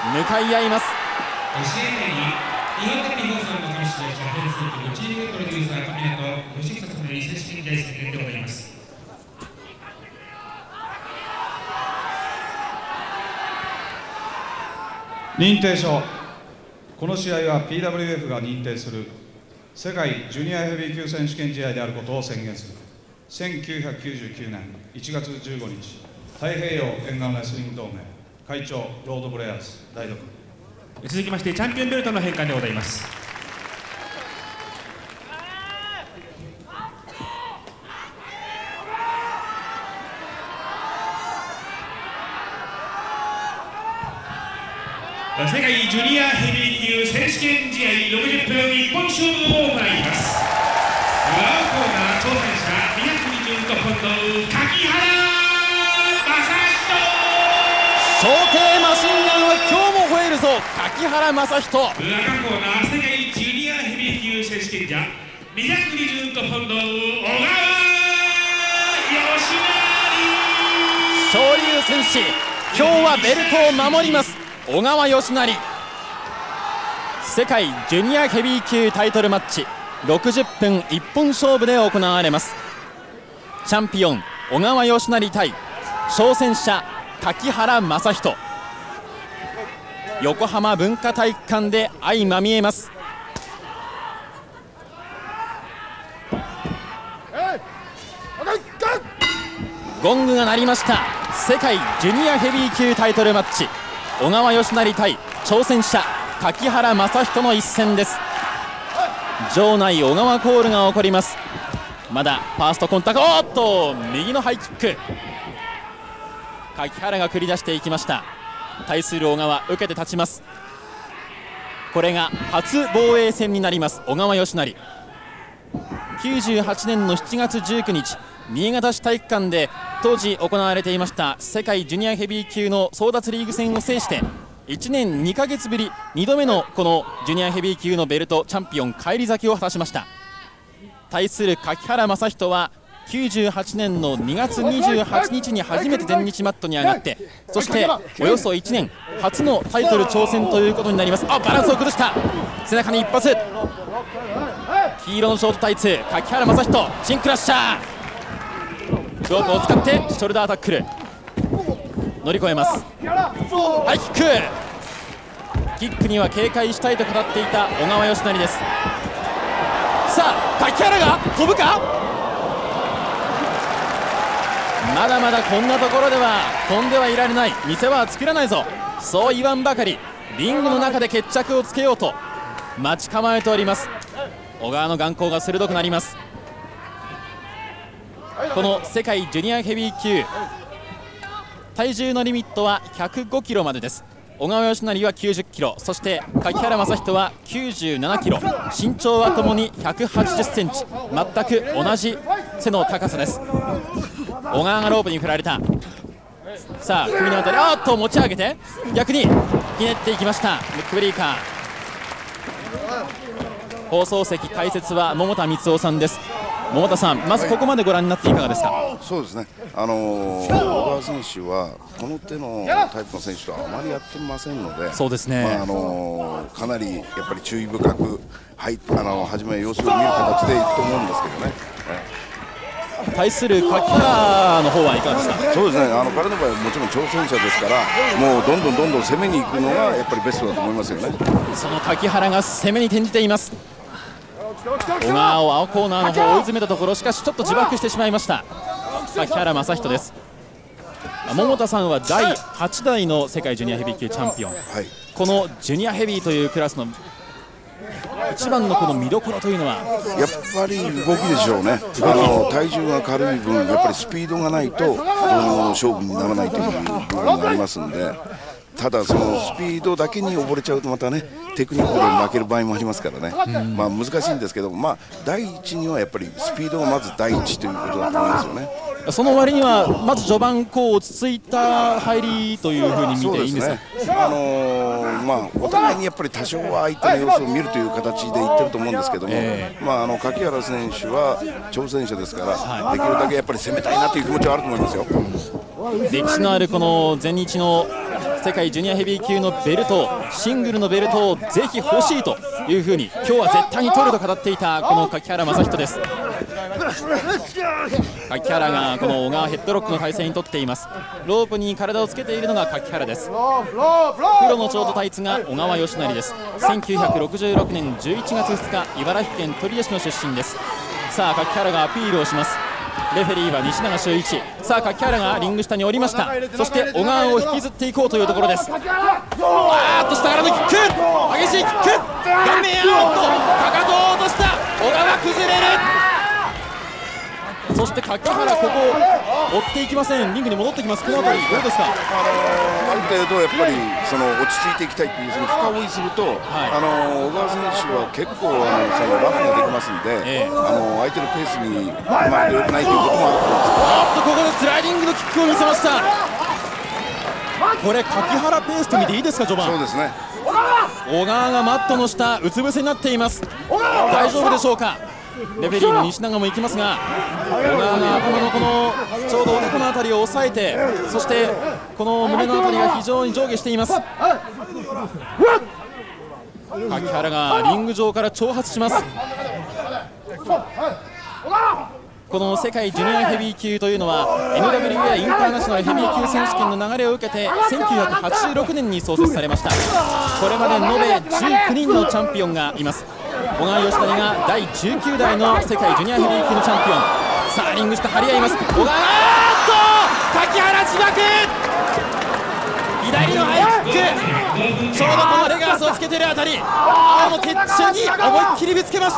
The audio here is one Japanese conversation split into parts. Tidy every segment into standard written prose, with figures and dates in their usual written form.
向かい合います。 試合前に日本テレビ放送の株式会社ヘルスープのチームプロデューサー神本義久様より正式に大宣言でございます。 認定書。この試合は PWF が認定する世界ジュニアヘビー級選手権試合であることを宣言する。1999年1月15日太平洋沿岸レスリング同盟会長ロード・ブレアーズ代読。 続きましてチャンピオンベルトの返還でございます。世界ジュニアヘビー級選手権試合60分一本勝負を行います。ワンコーナー挑戦者225ポンド柿原正人。 想定マシンガンは今日も吠えるぞ。柿原正人。 赤コーナー世界ジュニアヘビー級選手権者225ポンド小川義成。 昇竜戦士、今日はベルトを守ります。小川義成。世界ジュニアヘビー級タイトルマッチ60分一本勝負で行われます。チャンピオン小川義成対挑戦者柿原正人。横浜文化体育館で相まみえます。ゴングが鳴りました。世界ジュニアヘビー級タイトルマッチ小川義成対挑戦者柿原正人の一戦です。場内小川コールが起こります。まだファーストコンタクト。おっと右のハイキック。柿原が繰り出していきました。対する小川受けて立ちます。これが初防衛戦になります。小川義成98年の7月19日新潟市体育館で当時行われていました世界ジュニアヘビー級の争奪リーグ戦を制して1年2ヶ月ぶり2度目のこのジュニアヘビー級のベルトチャンピオン返り咲きを果たしました。対する柿原正人は98年の2月28日に初めて全日マットに上がって、そしておよそ1年初のタイトル挑戦ということになります。バランスを崩した。背中に一発。黄色のショートタイツ柿原正人チンクラッシャー。ロープを使ってショルダータックル乗り越えます。ハイキック。キックには警戒したいと語っていた小川義成です。さあ柿原が飛ぶか。まだまだこんなところでは飛んではいられない。店は作らないぞ、そう言わんばかりリングの中で決着をつけようと待ち構えております。小川の眼光が鋭くなります。この世界ジュニアヘビー級体重のリミットは105キロまでです。小川義成は90キロ、そして柿原正人は97キロ、身長はともに180センチ、全く同じ背の高さです。小川がロープに振られた。さあ首のあたり、あっと持ち上げて逆にひねっていきました。ムックブリーカー。放送席解説は桃田光雄さんです。桃田さん、まずここまでご覧になっていかがですか。 そうですね、小川選手はこの手のタイプの選手とはあまりやってませんので、 そうですね、 かなりやっぱり注意深く、初め様子を見る形でいくと思うんですけどね。 対する柿原の方はいかがですか。 そうですね、彼の場合はもちろん挑戦者ですから、もうどんどん攻めに行くのがやっぱりベストだと思いますよね。 その柿原が攻めに転じています。小川を青コーナーの方追い詰めたところ、しかしちょっと自爆してしまいました柿原正人です。桃田さんは第8代の世界ジュニアヘビー級チャンピオン、はい、このジュニアヘビーというクラスの一番のこの見どころというのはやっぱり動きでしょうね。体重が軽い分やっぱりスピードがないと勝負にならないという部分がありますんで、ただそのスピードだけに溺れちゃうとまたねテクニックで負ける場合もありますからね、難しいんですけど、第一にはやっぱりスピードがまず第一ということだと思いますよね。 その割にはまず序盤落ち着いた入りというふうに見ていいんですか。 お互いにやっぱり多少は相手の様子を見るという形でいってると思うんですけども、柿原選手は挑戦者ですから、できるだけやっぱり攻めたいなという気持ちはあると思いますよ。 歴史のあるこの全日の世界ジュニアヘビー級のベルト、シングルのベルトをぜひ欲しいというふうに今日は絶対に取ると語っていたこの柿原正人です。柿原がこの小川ヘッドロックの体勢に取っています。ロープに体をつけているのが柿原です。黒のショートタイツが小川義成です。1966年11月2日茨城県取手市の出身です。さあ柿原がアピールをします。レフェリーは西永修一。さあ柿原がリング下に降りました。そして小川を引きずっていこうというところです。下からのキック、激しいキック、顔面アウト、かかとを落とした。小川崩れる。そして柿原ここを追っていきません。リングに戻ってきます。この辺りどうですか。 ある程度やっぱりその落ち着いていきたいというその深追いすると、小川選手は結構そのラフができますので、相手のペースにあまり良くないということもあると思います。 ここでスライディングのキックを見せました。これ柿原ペースと見ていいですか。序盤そうですね。 小川がマットの下うつ伏せになっています。大丈夫でしょうか。レフェリーの西永も行きますが、小川が頭のこのちょうどおでこの辺りを押さえて、そしてこの胸の辺りが非常に上下しています。柿原がリング上から挑発します。この世界ジュニアヘビー級というのは NWA インターナショナルヘビー級選手権の流れを受けて1986年に創設されました。これまで延べ19人のチャンピオンがいます。小川義成が第19代の世界ジュニアヘビー級のチャンピオン。さあリング下張り合います。小川、柿原自爆、左のハイキック、ちょうどこのレガースをつけているあたり、青の鉄柱に思いっきりぶつけました。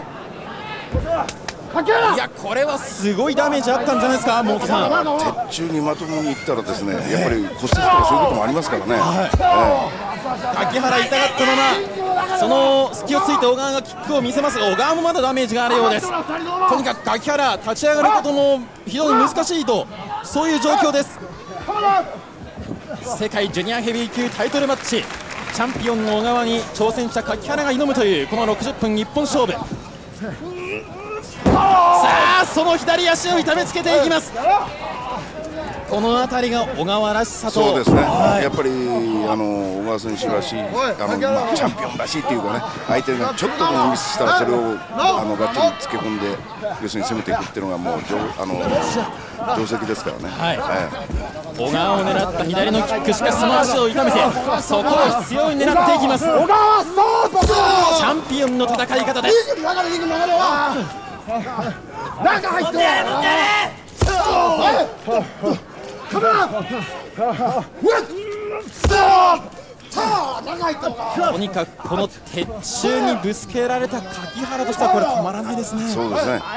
いやこれはすごいダメージあったんじゃないですか。本さん、 鉄柱にまともにいったらですね、やっぱり骨折とかそういうこともありますからね。 柿原痛がったままその隙をついて小川がキックを見せますが、小川もまだダメージがあるようです。とにかく柿原立ち上がることも非常に難しいと、そういう状況です。世界ジュニアヘビー級タイトルマッチ、チャンピオンの小川に挑戦した柿原が挑むというこの60分一本勝負。さあその左足を痛めつけていきます。この辺りが小川らしさと、 そうですね、やっぱり小川選手らしいチャンピオンらしいっていうかね、相手がちょっとでもミスしたらそれをバッチリつけ込んで要するに攻めていくっていうのがもう定石ですからね。 小川を狙った左のキック、しかしその足を痛めてそこを必要に狙っていきます。チャンピオンの戦い方です。 中入ってとにかくこの鉄柱にぶつけられた柿原としてはこれ止まらないですね。 そうですね。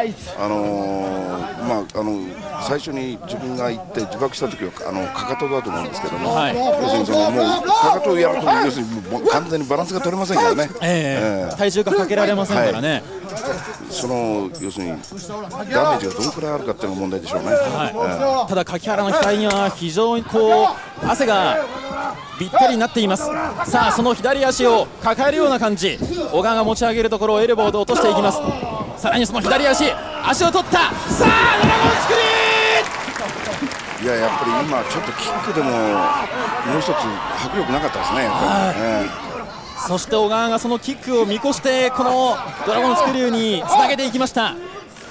最初に自分が行って自爆した時はかかとだと思うんですけども、要するにそのもうかかとをやると要するにもう完全にバランスが取れませんからね。 体重がかけられませんからね。 その要するにダメージがどのくらいあるかっていうのが問題でしょうね。 ただ柿原の額には非常にこう汗がびったりになっています。さあその左足を抱えるような感じ、小川が持ち上げるところをエルボーで落としていきます。さらにその左足を取った。さあドラゴンスクリーン、 いややっぱり今ちょっとキックでももう一つ迫力なかったですね。やっぱりそして小川がそのキックを見越してこのドラゴンスクリューにつなげていきました。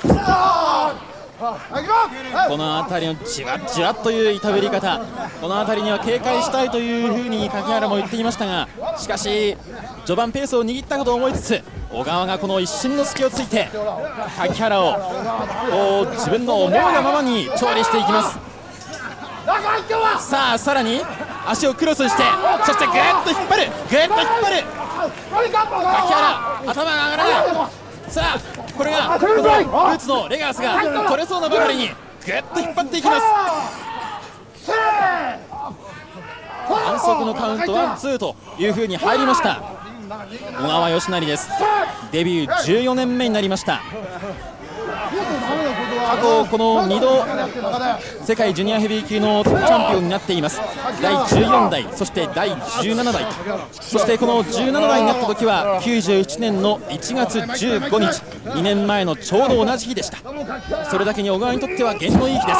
この辺りのじわじわという痛ぶり方、この辺りには警戒したいというふうに柿原も言っていましたが、しかし序盤ペースを握ったかと思いつつ小川がこの一瞬の隙をついて柿原を自分の思いのままに調理していきます。さあさらに足をクロスして、そしてぐっと引っ張る、柿原頭が上がらない。さあこれがこのブーツのレガースが取れそうなばかりにぐっと引っ張っていきます。反則のカウント1、2というふうに入りました。小川義成です。デビュー14年目になりました。 過去この2度世界ジュニアヘビー級のチャンピオンになっています。第14代、そして第17代、そしてこの17代になった時は97年の1月15日、2年前のちょうど同じ日でした。それだけに小川にとっては弦のいい日です。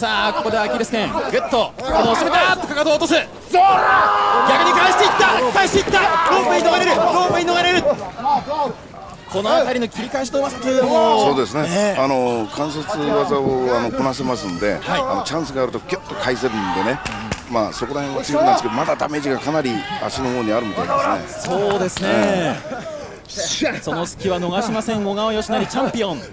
さあここでアキレス腱グッとこの締めた、かかとを落とす、逆に返していった、返していった、ロープに逃れる、ロープに逃れる。この辺りの切り返しのうまさというのもそうですね、関節技をこなせますんで、チャンスがあるとギュッと返せるんでね、そこら辺は強くなんですけど、まだダメージがかなり足の方にあるみたいですね。 そうですね、その隙は逃しません小川義成チャンピオン。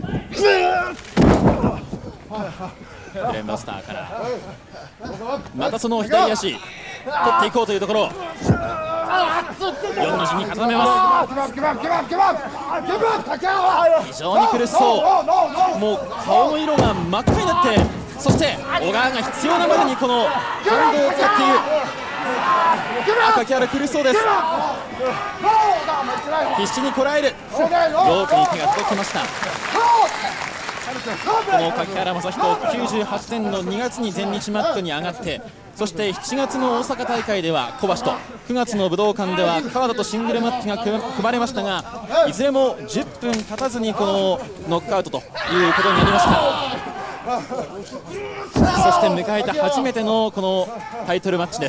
ブレンバスターからまたその左足取っていこうというところ、4の字に固めます。非常に苦しそう、もう顔の色が真っ赤になって、そして小川が必要なまでにこのハンドを使っている。柿原苦しそうです。必死にこらえる、ロープに手が届きました。この柿原正彦、98年の2月に全日マットに上がって、そして7月の大阪大会では小橋と、9月の武道館では川田とシングルマッチが組まれましたが、いずれも10分経たずにこのノックアウトということになりました。そして迎えた初めてのこのタイトルマッチです。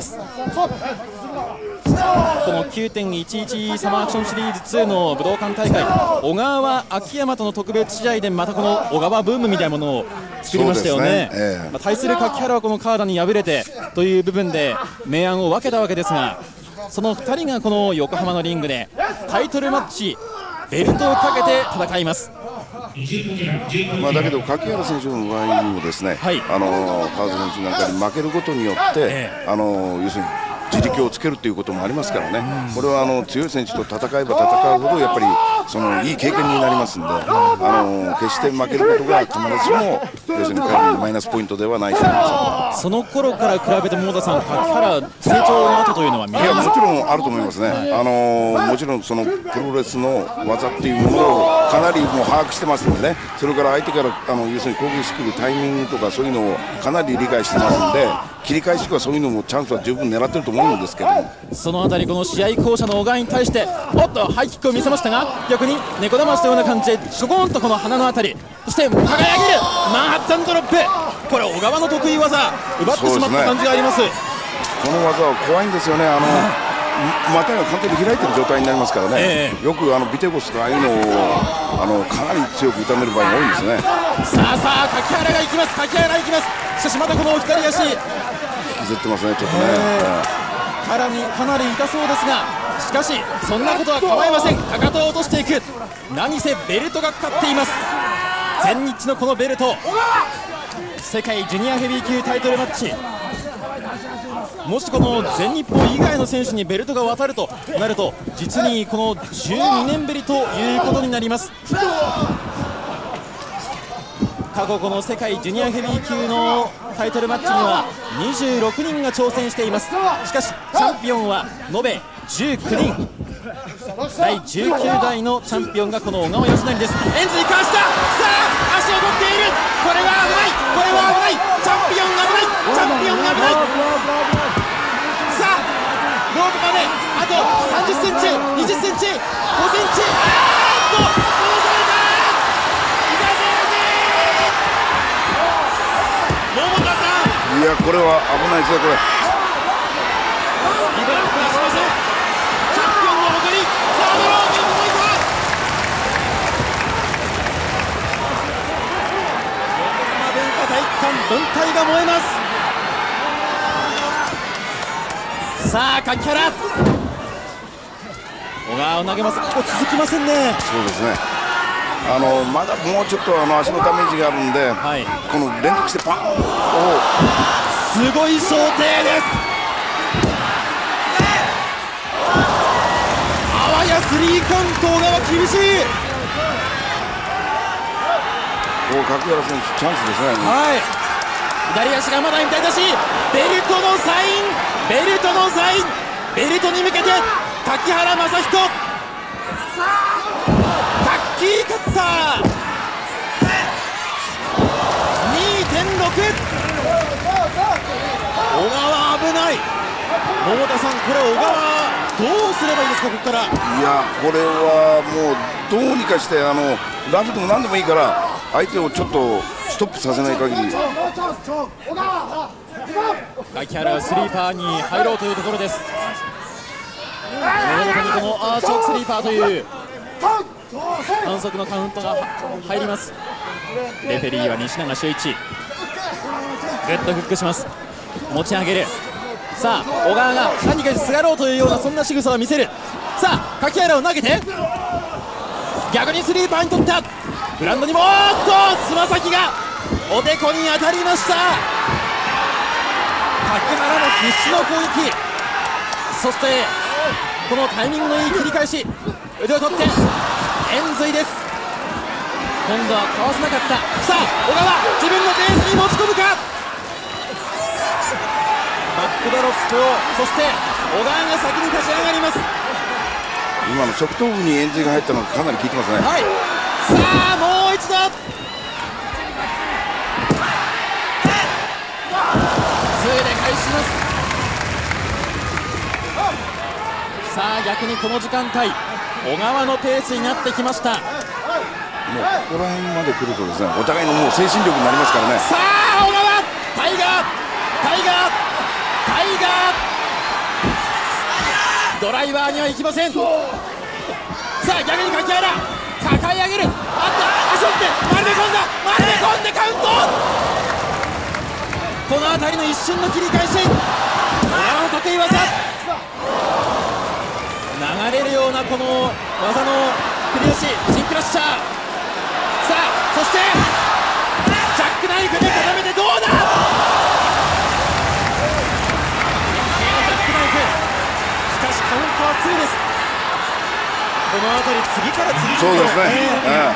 この 9.11 サマーアクションシリーズ2の武道館大会、小川は秋山との特別試合でまたこの小川ブームみたいなものを作りましたよね。対する柿原はこの川田に敗れてという部分で明暗を分けたわけですが、その2人がこの横浜のリングでタイトルマッチベルトをかけて戦います。 だけど柿原選手の場合にもですね、川田選手なんかに負けることによって、要するに自力をつけるということもありますからね、これは強い選手と戦えば戦うほどやっぱりそのいい経験になりますので、決して負けることが必ずしも要するに彼にマイナスポイントではないと思います。 その頃から比べて桃田さん、柿原成長の後というのは見られますか？ もちろんあると思いますね。もちろんそのプロレスの技っていうものをかなりもう把握してますのでね、それから相手から要するに攻撃してくるタイミングとかそういうのをかなり理解してますので、切り返しとかそういうのもチャンスは十分狙ってると思うんですけども、そのあたりこの試合巧者の小川に対しておっとハイキックを見せましたが、逆に猫だましのような感じでショコーンとこの鼻のあたり、そして輝けるマンハッタンドロップ、これ小川の得意技奪ってしまった感じがあります。 この技は怖いんですよね。股が完全に開いてる状態になりますからね、よくビテゴスとかああいうのをかなり強く痛める場合が多いんですね。 さあ柿原が行きます、柿原が行きます。しかしまたこの左足引きずってますね、ちょっとね。 かなり痛そうですが、しかしそんなことは構いません。かかとを落としていく、何せベルトがかかっています。全日のこのベルト、世界ジュニアヘビー級タイトルマッチ、もしこの全日本以外の選手にベルトが渡るとなると、実にこの12年ぶりということになります。過去この世界ジュニアヘビー級のタイトルマッチには26人が挑戦しています。しかしチャンピオンは延べ19人、第19代のチャンピオンがこの小川義成です。エンズにかわした、さあ足を取っている、これは危ない、これは危ない、チャンピオンが危ない、チャンピオンが危ない。さあロープまであと30センチ、20センチ、5センチ、戻された。 いや、これは危ないですね、これ。 リベラックはしません。チャンピオンの誇り、さあドローンが動いた。横浜文化体育館分体が燃えます。さあ柿原、小川を投げます。ここ続きませんね。 そうですね、まだもうちょっと足のダメージがあるんで、この連続してパンすごい想定です。あわやスリーカウント、小川厳しい。 柿原選手チャンスですね。 左足がまだ痛々しい。ベルトのサイン、ベルトのサイン、ベルトに向けて柿原正彦、タッキーカッター。 小川危ない。桃田さん、これ小川どうすればいいですか、ここから。 いや、これはもうどうにかしてラフでも何でもいいから相手をちょっとストップさせない限り。 柿原がスリーパーに入ろうというところです。桃田にこのチョークスリーパーという反則のカウントが入ります。レフェリーは西永修一。グッとフックします。持ち上げる。さあ小川が何かにすがろうというようなそんな仕草を見せる。さあ柿原を投げて逆にスリーパーに取った。グラウンドにもつま先がおでこに当たりました。柿原の必死の攻撃、そしてこのタイミングのいい切り返し、腕を取って円髄です。今度はかわせなかった。さあ小川自分のベースに持ち込むか。バックドロップを、そして小川が先に立ち上がります。 今の側頭部に円髄が入ったのがかなり効いてますね。 はい、さあもう一度2で返します。さあ逆にこの時間帯小川のペースになってきました。 もうここら辺まで来るとですね、お互いのもう精神力になりますからね。 さあ小川タイガードライバーには行きません。さあ逆に柿原抱え上げる。足折って丸め込んでカウント。この辺りの一瞬の切り返し、小川の得意技、流れるようなこの技の繰り出し、シンクラッシャー。さあそしてジャックナイフで固めてどうだ。しかしカウントは2です。この辺り次から次そうですね、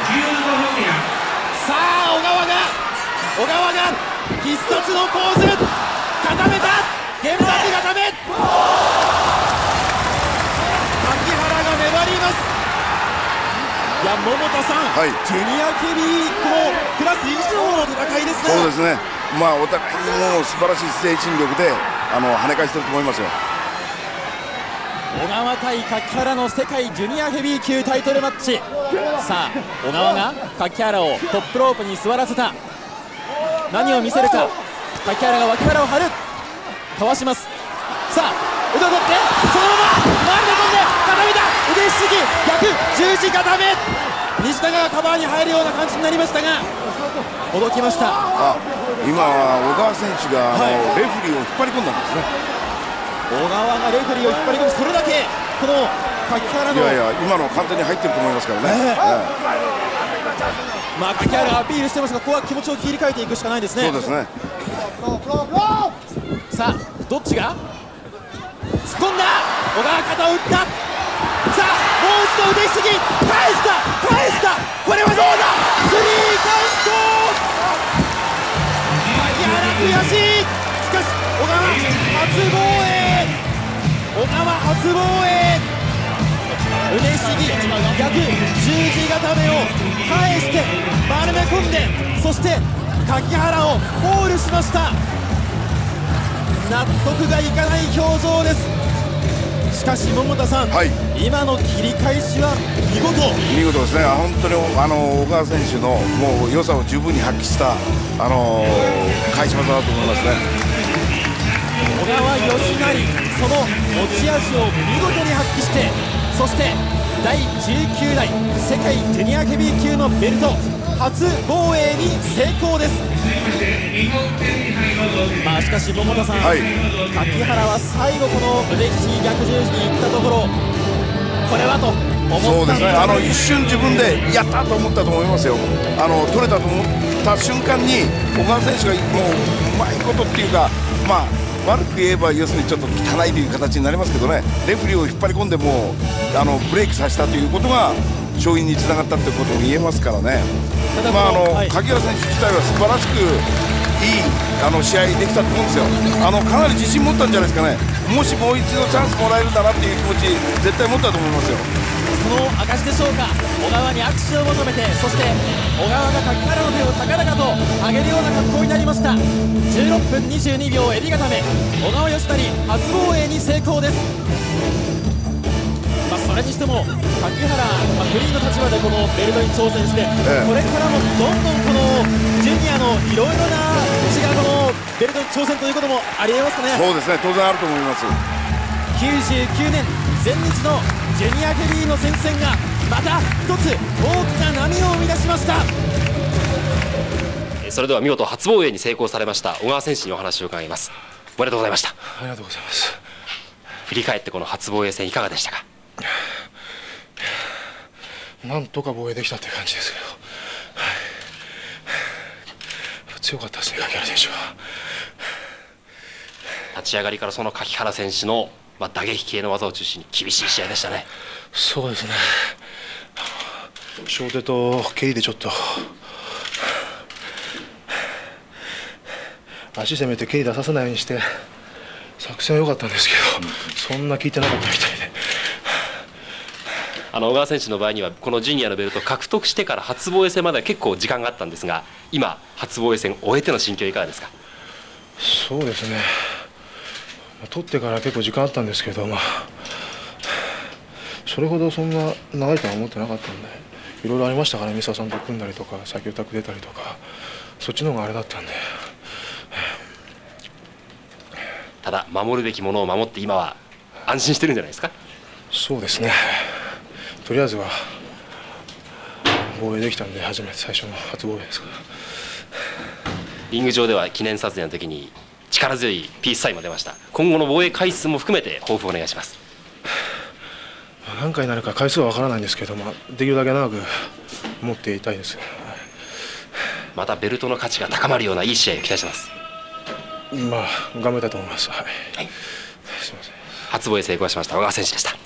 さあ小川が必殺のポーズ、固めた。現場で固め、柿原が粘ります。いや桃田さん、 はい、 ジュニアヘビーこのクラス以上の戦いですね。 そうですね、まあお互いにもう素晴らしい精神力で跳ね返してると思いますよ。 小川対柿原の世界ジュニアヘビー級タイトルマッチ。さあ小川が柿原をトップロープに座らせた。何を見せるか。柿原が脇腹を張る、かわします。さあ腕を取ってそのまま回り込んで固めた。腕ひしぎ逆十字固め。西永がカバーに入るような感じになりましたが届きました。 今は小川選手がレフェリーを引っ張り込んだんですね。 小川がレフェリーを引っ張り込む、それだけこの柿原の、 いやいや今のは完全に入ってると思いますからね。 まあ柿原がアピールしてますが、ここは気持ちを切り替えていくしかないですね。 そうですね。 さあどっちが突っ込んだ。小川肩を打った。さあもう一度腕ひしぎ返した。これはどうだ。スリーカウント。柿原悔しい。しかし小川初防衛。腕ひしぎ逆十字固めを返して丸め込んで、そして柿原をホールしました。納得がいかない表情です。しかし桃田さん、はい、今の切り返しは見事ですね。本当に小川選手のもう良さを十分に発揮した返し技だと思いますね。 小川義成、その持ち味を見事に発揮して、そして第19代世界ジュニアヘビー級のベルト初防衛に成功です。まあしかし桃田さん、はい、柿原は最後この腕ひしぎ逆十字に行ったところ、これはと思ったんですね。 そうですね、一瞬自分でやったと思ったと思いますよ。取れたと思った瞬間に小川選手がもううまいことっていうか、まあ悪く言えば要するにちょっと汚いという形になりますけどね、レフェリーを引っ張り込んでもブレーキさせたということが勝因につながったということも言えますからね。ただ柿原選手自体は素晴らしく試合できたと思うんですよ。かなり自信持ったんじゃないですかね。もしもう一度チャンスもらえるんだなっていう気持ち絶対持ったと思いますよ。 その証でしょうか。小川に握手を求めて、そして小川が柿原の手を高々と上げるような格好になりました。16分22秒襟固め、小川義成初防衛に成功です。それにしても柿原、フリーの立場でこのベルトに挑戦して、これからもどんどんこのジュニアのいろいろな違うこのベルトに挑戦ということもありえますかね。 そうですね、当然あると思います。 99年全日のジュニアヘビーの戦線がまた一つ大きな波を生み出しました。 それでは見事初防衛に成功されました小川選手にお話を伺います。おめでとうございました。 ありがとうございます。 振り返ってこの初防衛戦いかがでしたか。 なんとか防衛できたって感じですけど、強かったですね、柿原選手は。 立ち上がりからその柿原選手の打撃系の技を中心に厳しい試合でしたね。 そうですね、小手と蹴りでちょっと足攻めて蹴り出させないようにして作戦は良かったんですけど、そんな効いてなかったみたいで。 小川選手の場合にはこのジュニアのベルトを獲得してから初防衛戦までは結構時間があったんですが、今初防衛戦を終えての心境いかがですか。 そうですね、取ってから結構時間あったんですけど、それほどそんな長いとは思ってなかったんで、いろいろありましたからね。三沢さんと組んだりとか先をタク出たりとか、そっちの方があれだったんで。 ただ守るべきものを守って今は安心してるんじゃないですか。 そうですね、とりあえずは防衛できたんで、初めて最初の初防衛ですから。 リング上では記念撮影の時に力強いピースサインも出ました。今後の防衛回数も含めて抱負をお願いします。 何回になるか回数は分からないんですけど、できるだけ長く持っていたいです。 またベルトの価値が高まるようないい試合を期待します。 頑張りたいと思います。はい、すみません。 初防衛成功しました小川選手でした。